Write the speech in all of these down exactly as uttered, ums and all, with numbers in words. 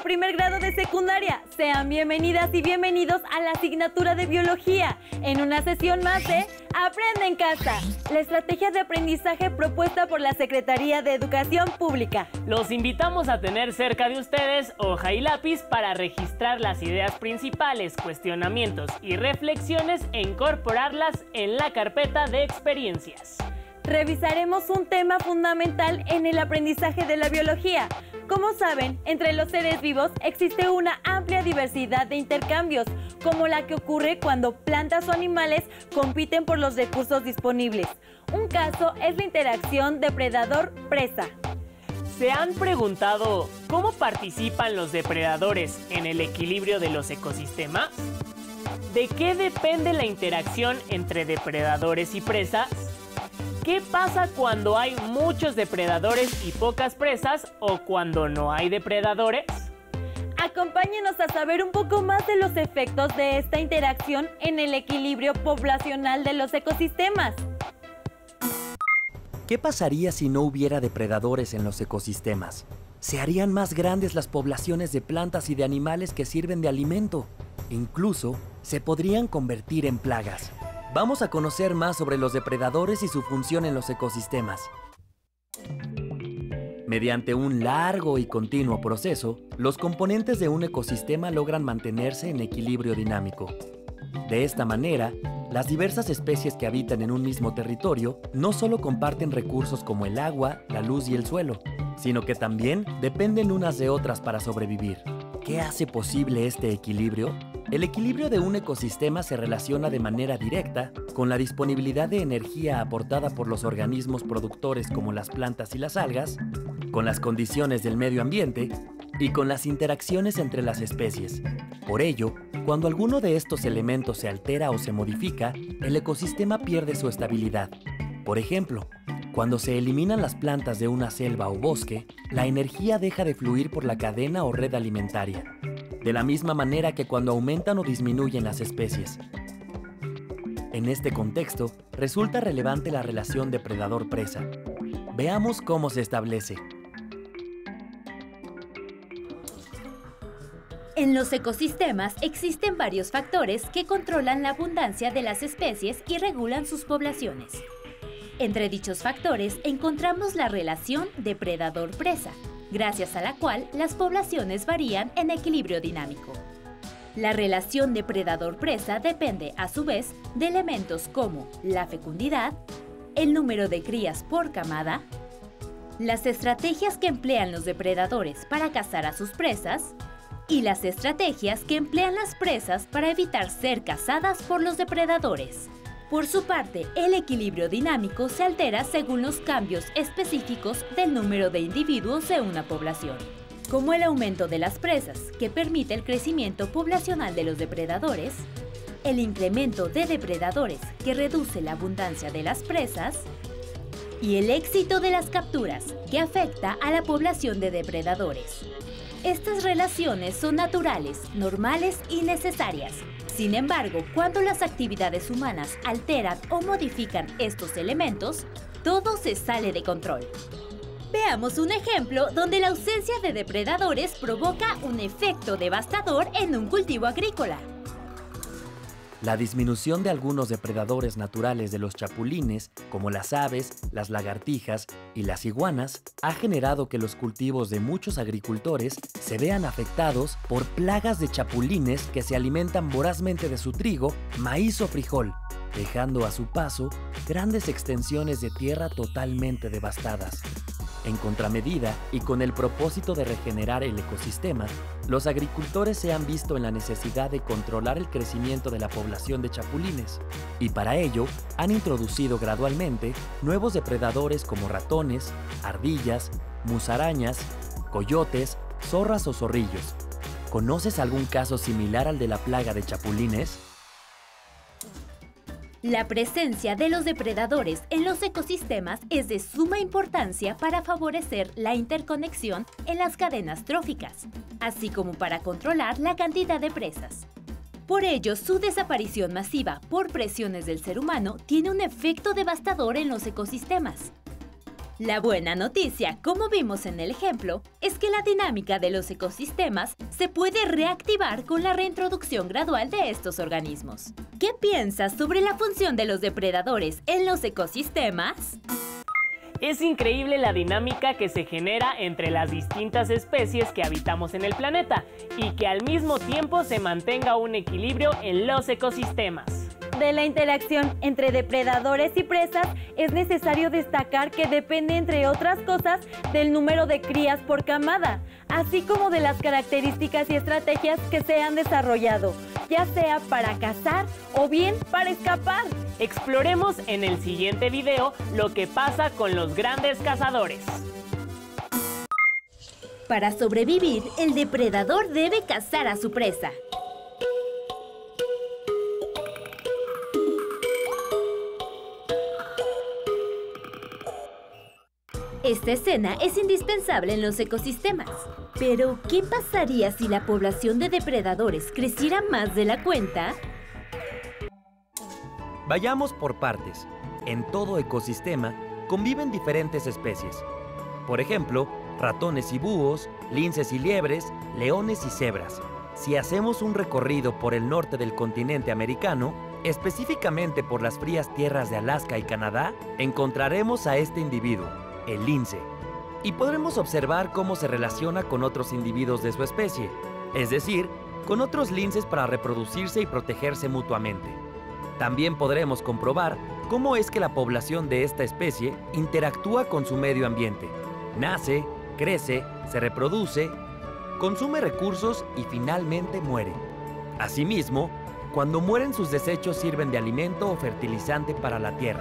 primer grado de secundaria. Sean bienvenidas y bienvenidos a la asignatura de Biología, en una sesión más de Aprende en Casa, la estrategia de aprendizaje propuesta por la Secretaría de Educación Pública. Los invitamos a tener cerca de ustedes hoja y lápiz para registrar las ideas principales, cuestionamientos y reflexiones e incorporarlas en la carpeta de experiencias. Revisaremos un tema fundamental en el aprendizaje de la biología. Como saben, entre los seres vivos existe una amplia diversidad de intercambios, como la que ocurre cuando plantas o animales compiten por los recursos disponibles. Un caso es la interacción depredador-presa. ¿Se han preguntado cómo participan los depredadores en el equilibrio de los ecosistemas? ¿De qué depende la interacción entre depredadores y presas? ¿Qué pasa cuando hay muchos depredadores y pocas presas o cuando no hay depredadores? Acompáñenos a saber un poco más de los efectos de esta interacción en el equilibrio poblacional de los ecosistemas. ¿Qué pasaría si no hubiera depredadores en los ecosistemas? Se harían más grandes las poblaciones de plantas y de animales que sirven de alimento. Incluso se podrían convertir en plagas. Vamos a conocer más sobre los depredadores y su función en los ecosistemas. Mediante un largo y continuo proceso, los componentes de un ecosistema logran mantenerse en equilibrio dinámico. De esta manera, las diversas especies que habitan en un mismo territorio no solo comparten recursos como el agua, la luz y el suelo, sino que también dependen unas de otras para sobrevivir. ¿Qué hace posible este equilibrio? El equilibrio de un ecosistema se relaciona de manera directa con la disponibilidad de energía aportada por los organismos productores como las plantas y las algas, con las condiciones del medio ambiente y con las interacciones entre las especies. Por ello, cuando alguno de estos elementos se altera o se modifica, el ecosistema pierde su estabilidad. Por ejemplo, cuando se eliminan las plantas de una selva o bosque, la energía deja de fluir por la cadena o red alimentaria, de la misma manera que cuando aumentan o disminuyen las especies. En este contexto, resulta relevante la relación depredador-presa. Veamos cómo se establece. En los ecosistemas existen varios factores que controlan la abundancia de las especies y regulan sus poblaciones. Entre dichos factores encontramos la relación depredador-presa, gracias a la cual las poblaciones varían en equilibrio dinámico. La relación depredador-presa depende, a su vez, de elementos como la fecundidad, el número de crías por camada, las estrategias que emplean los depredadores para cazar a sus presas y las estrategias que emplean las presas para evitar ser cazadas por los depredadores. Por su parte, el equilibrio dinámico se altera según los cambios específicos del número de individuos de una población, como el aumento de las presas, que permite el crecimiento poblacional de los depredadores, el incremento de depredadores, que reduce la abundancia de las presas, y el éxito de las capturas, que afecta a la población de depredadores. Estas relaciones son naturales, normales y necesarias. Sin embargo, cuando las actividades humanas alteran o modifican estos elementos, todo se sale de control. Veamos un ejemplo donde la ausencia de depredadores provoca un efecto devastador en un cultivo agrícola. La disminución de algunos depredadores naturales de los chapulines, como las aves, las lagartijas y las iguanas, ha generado que los cultivos de muchos agricultores se vean afectados por plagas de chapulines que se alimentan vorazmente de su trigo, maíz o frijol, dejando a su paso grandes extensiones de tierra totalmente devastadas. En contramedida, y con el propósito de regenerar el ecosistema, los agricultores se han visto en la necesidad de controlar el crecimiento de la población de chapulines, y para ello han introducido gradualmente nuevos depredadores como ratones, ardillas, musarañas, coyotes, zorras o zorrillos. ¿Conoces algún caso similar al de la plaga de chapulines? La presencia de los depredadores en los ecosistemas es de suma importancia para favorecer la interconexión en las cadenas tróficas, así como para controlar la cantidad de presas. Por ello, su desaparición masiva por presiones del ser humano tiene un efecto devastador en los ecosistemas. La buena noticia, como vimos en el ejemplo, es que la dinámica de los ecosistemas se puede reactivar con la reintroducción gradual de estos organismos. ¿Qué piensas sobre la función de los depredadores en los ecosistemas? Es increíble la dinámica que se genera entre las distintas especies que habitamos en el planeta y que al mismo tiempo se mantenga un equilibrio en los ecosistemas. De la interacción entre depredadores y presas, es necesario destacar que depende, entre otras cosas, del número de crías por camada, así como de las características y estrategias que se han desarrollado, ya sea para cazar o bien para escapar. Exploremos en el siguiente video lo que pasa con los grandes cazadores. Para sobrevivir, el depredador debe cazar a su presa. Esta escena es indispensable en los ecosistemas. Pero, ¿qué pasaría si la población de depredadores creciera más de la cuenta? Vayamos por partes. En todo ecosistema conviven diferentes especies. Por ejemplo, ratones y búhos, linces y liebres, leones y cebras. Si hacemos un recorrido por el norte del continente americano, específicamente por las frías tierras de Alaska y Canadá, encontraremos a este individuo, el lince, y podremos observar cómo se relaciona con otros individuos de su especie, es decir, con otros linces para reproducirse y protegerse mutuamente. También podremos comprobar cómo es que la población de esta especie interactúa con su medio ambiente. Nace, crece, se reproduce, consume recursos y finalmente muere. Asimismo, cuando mueren sus desechos sirven de alimento o fertilizante para la tierra.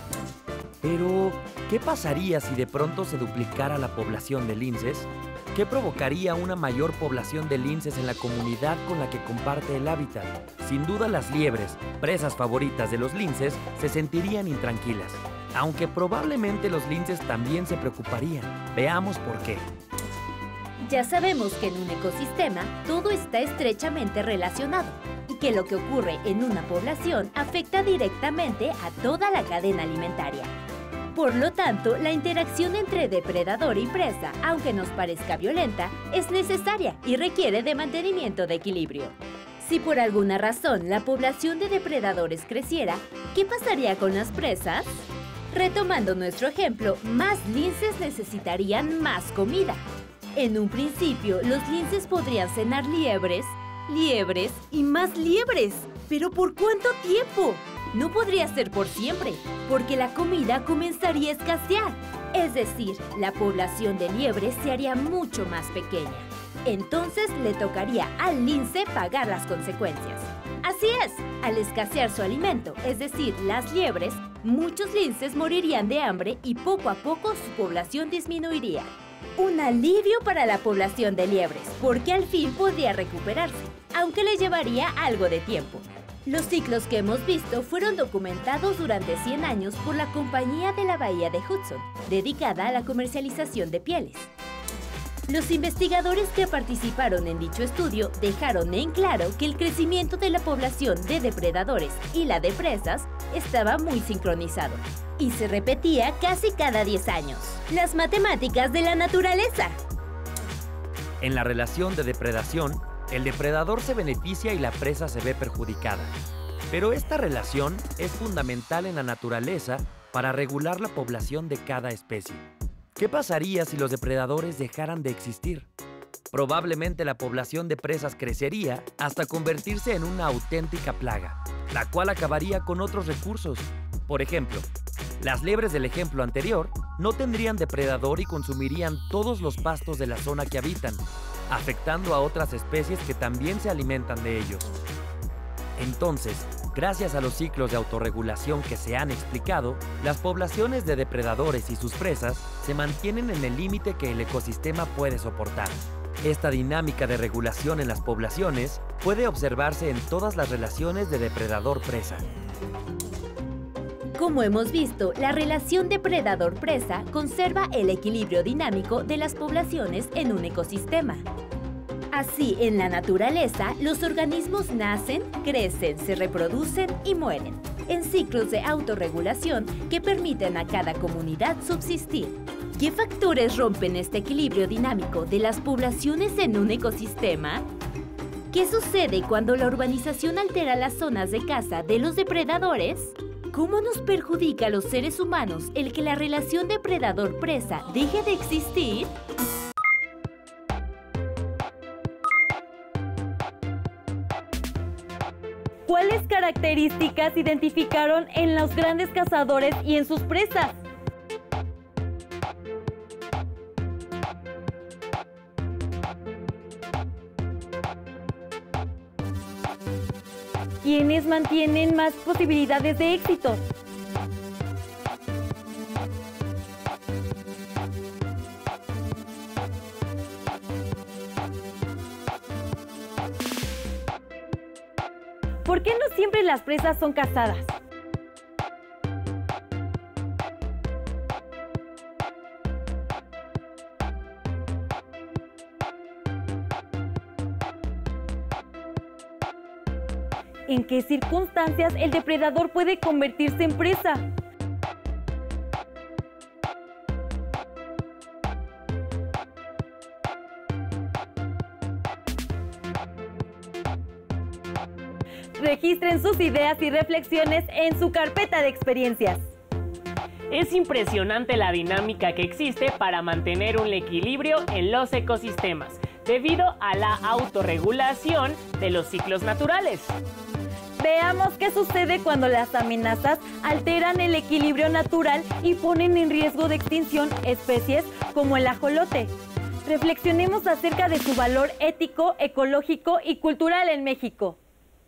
Pero, ¿qué pasaría si de pronto se duplicara la población de linces? ¿Qué provocaría una mayor población de linces en la comunidad con la que comparte el hábitat? Sin duda las liebres, presas favoritas de los linces, se sentirían intranquilas, aunque probablemente los linces también se preocuparían. Veamos por qué. Ya sabemos que en un ecosistema todo está estrechamente relacionado y que lo que ocurre en una población afecta directamente a toda la cadena alimentaria. Por lo tanto, la interacción entre depredador y presa, aunque nos parezca violenta, es necesaria y requiere de mantenimiento de equilibrio. Si por alguna razón la población de depredadores creciera, ¿qué pasaría con las presas? Retomando nuestro ejemplo, más linces necesitarían más comida. En un principio, los linces podrían cenar liebres, liebres y más liebres. ¿Pero por cuánto tiempo? No podría ser por siempre, porque la comida comenzaría a escasear. Es decir, la población de liebres se haría mucho más pequeña. Entonces le tocaría al lince pagar las consecuencias. Así es, al escasear su alimento, es decir, las liebres, muchos linces morirían de hambre y poco a poco su población disminuiría. Un alivio para la población de liebres, porque al fin podría recuperarse, aunque le llevaría algo de tiempo. Los ciclos que hemos visto fueron documentados durante cien años por la Compañía de la Bahía de Hudson, dedicada a la comercialización de pieles. Los investigadores que participaron en dicho estudio dejaron en claro que el crecimiento de la población de depredadores y la de presas estaba muy sincronizado y se repetía casi cada diez años. Las matemáticas de la naturaleza. En la relación de depredación, el depredador se beneficia y la presa se ve perjudicada. Pero esta relación es fundamental en la naturaleza para regular la población de cada especie. ¿Qué pasaría si los depredadores dejaran de existir? Probablemente la población de presas crecería hasta convertirse en una auténtica plaga, la cual acabaría con otros recursos. Por ejemplo, las liebres del ejemplo anterior no tendrían depredador y consumirían todos los pastos de la zona que habitan, afectando a otras especies que también se alimentan de ellos. Entonces, gracias a los ciclos de autorregulación que se han explicado, las poblaciones de depredadores y sus presas se mantienen en el límite que el ecosistema puede soportar. Esta dinámica de regulación en las poblaciones puede observarse en todas las relaciones de depredador-presa. Como hemos visto, la relación depredador-presa conserva el equilibrio dinámico de las poblaciones en un ecosistema. Así, en la naturaleza, los organismos nacen, crecen, se reproducen y mueren. en ciclos de autorregulación que permiten a cada comunidad subsistir. ¿Qué factores rompen este equilibrio dinámico de las poblaciones en un ecosistema? ¿Qué sucede cuando la urbanización altera las zonas de caza de los depredadores? ¿Cómo nos perjudica a los seres humanos el que la relación depredador-presa deje de existir? ¿Cuáles características identificaron en los grandes cazadores y en sus presas? ¿Quiénes mantienen más posibilidades de éxito? ¿Por qué no siempre las presas son cazadas? ¿En qué circunstancias el depredador puede convertirse en presa? Registren sus ideas y reflexiones en su carpeta de experiencias. Es impresionante la dinámica que existe para mantener un equilibrio en los ecosistemas, debido a la autorregulación de los ciclos naturales. Veamos qué sucede cuando las amenazas alteran el equilibrio natural y ponen en riesgo de extinción especies como el ajolote. Reflexionemos acerca de su valor ético, ecológico y cultural en México.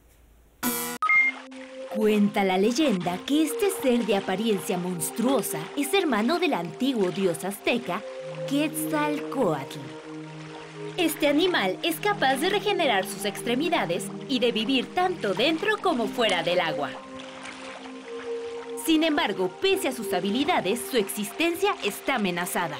Cuenta la leyenda que este ser de apariencia monstruosa es hermano del antiguo dios azteca Quetzalcóatl. Este animal es capaz de regenerar sus extremidades y de vivir tanto dentro como fuera del agua. Sin embargo, pese a sus habilidades, su existencia está amenazada.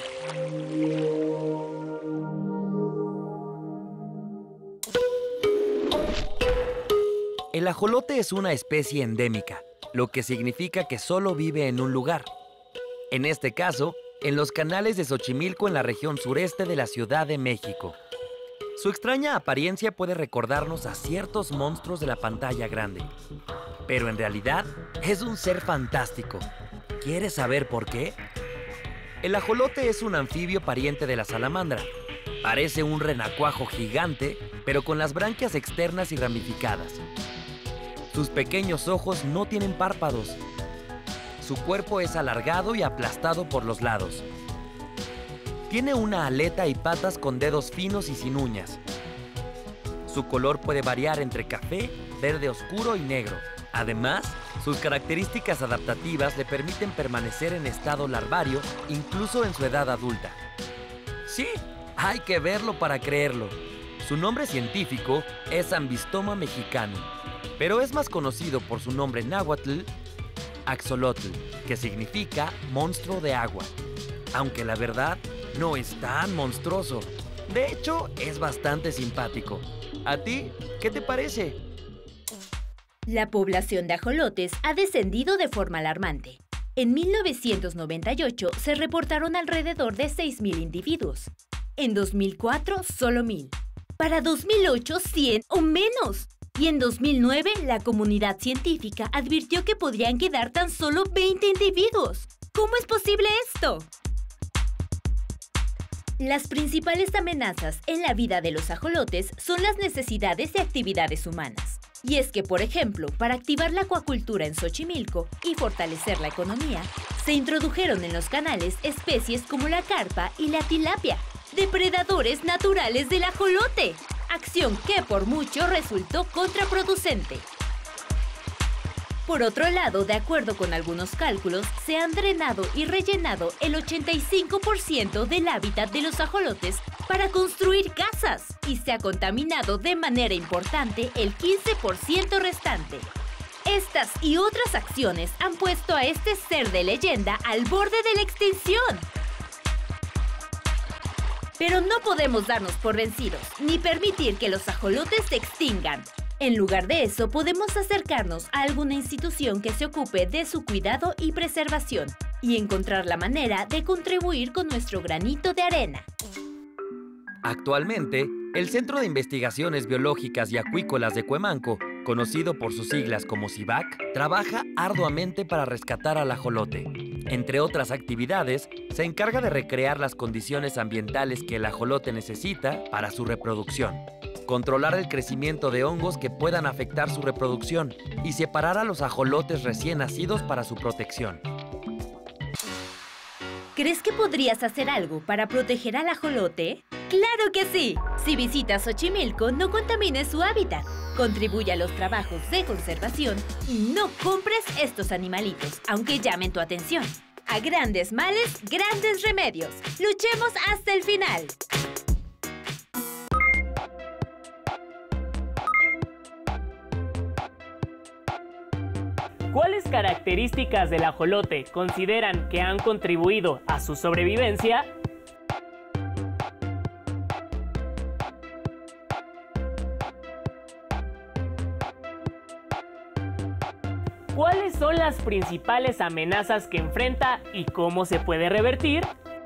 El ajolote es una especie endémica, lo que significa que solo vive en un lugar. En este caso, en los canales de Xochimilco en la región sureste de la Ciudad de México. Su extraña apariencia puede recordarnos a ciertos monstruos de la pantalla grande, pero en realidad es un ser fantástico. ¿Quieres saber por qué? El ajolote es un anfibio pariente de la salamandra. Parece un renacuajo gigante, pero con las branquias externas y ramificadas. Sus pequeños ojos no tienen párpados. Su cuerpo es alargado y aplastado por los lados. Tiene una aleta y patas con dedos finos y sin uñas. Su color puede variar entre café, verde oscuro y negro. Además, sus características adaptativas le permiten permanecer en estado larvario incluso en su edad adulta. Sí, hay que verlo para creerlo. Su nombre científico es Ambystoma mexicano, pero es más conocido por su nombre náhuatl, Axolotl, que significa monstruo de agua. Aunque la verdad, no es tan monstruoso. De hecho, es bastante simpático. ¿A ti qué te parece? La población de ajolotes ha descendido de forma alarmante. En mil novecientos noventa y ocho se reportaron alrededor de seis mil individuos. En dos mil cuatro, solo mil. Para dos mil ocho, cien o menos. Y en dos mil nueve, la comunidad científica advirtió que podrían quedar tan solo veinte individuos. ¿Cómo es posible esto? Las principales amenazas en la vida de los ajolotes son las necesidades y actividades humanas. Y es que, por ejemplo, para activar la acuacultura en Xochimilco y fortalecer la economía, se introdujeron en los canales especies como la carpa y la tilapia, depredadores naturales del ajolote, acción que por mucho resultó contraproducente. Por otro lado, de acuerdo con algunos cálculos, se han drenado y rellenado el ochenta y cinco por ciento del hábitat de los ajolotes para construir casas y se ha contaminado de manera importante el quince por ciento restante. Estas y otras acciones han puesto a este ser de leyenda al borde de la extinción. Pero no podemos darnos por vencidos, ni permitir que los ajolotes se extingan. En lugar de eso, podemos acercarnos a alguna institución que se ocupe de su cuidado y preservación y encontrar la manera de contribuir con nuestro granito de arena. Actualmente, el Centro de Investigaciones Biológicas y Acuícolas de Cuemanco, conocido por sus siglas como CIBAC, trabaja arduamente para rescatar al ajolote. Entre otras actividades, se encarga de recrear las condiciones ambientales que el ajolote necesita para su reproducción, controlar el crecimiento de hongos que puedan afectar su reproducción y separar a los ajolotes recién nacidos para su protección. ¿Crees que podrías hacer algo para proteger al ajolote? ¡Claro que sí! Si visitas Xochimilco, no contamines su hábitat. Contribuye a los trabajos de conservación y no compres estos animalitos, aunque llamen tu atención. A grandes males, grandes remedios. ¡Luchemos hasta el final! ¿Cuáles características del ajolote consideran que han contribuido a su sobrevivencia? ¿Cuáles son las principales amenazas que enfrenta y cómo se puede revertir?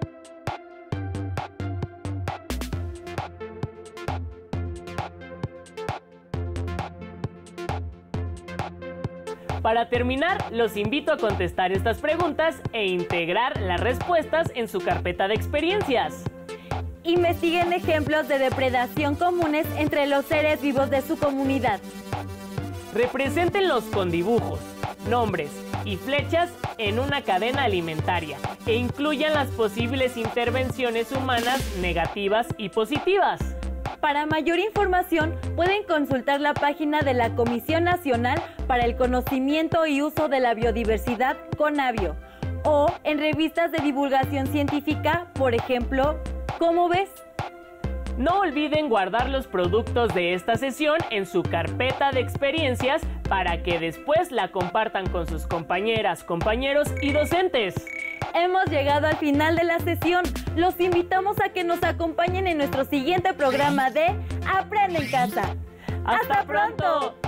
Para terminar, los invito a contestar estas preguntas e integrar las respuestas en su carpeta de experiencias. Investiguen ejemplos de depredación comunes entre los seres vivos de su comunidad. Represéntenlos con dibujos, nombres y flechas en una cadena alimentaria e incluyan las posibles intervenciones humanas negativas y positivas. Para mayor información, pueden consultar la página de la Comisión Nacional para el Conocimiento y Uso de la Biodiversidad, CONABIO, o en revistas de divulgación científica, por ejemplo, ¿Cómo ves? No olviden guardar los productos de esta sesión en su carpeta de experiencias para que después la compartan con sus compañeras, compañeros y docentes. Hemos llegado al final de la sesión. Los invitamos a que nos acompañen en nuestro siguiente programa de Aprende en Casa. ¡Hasta pronto!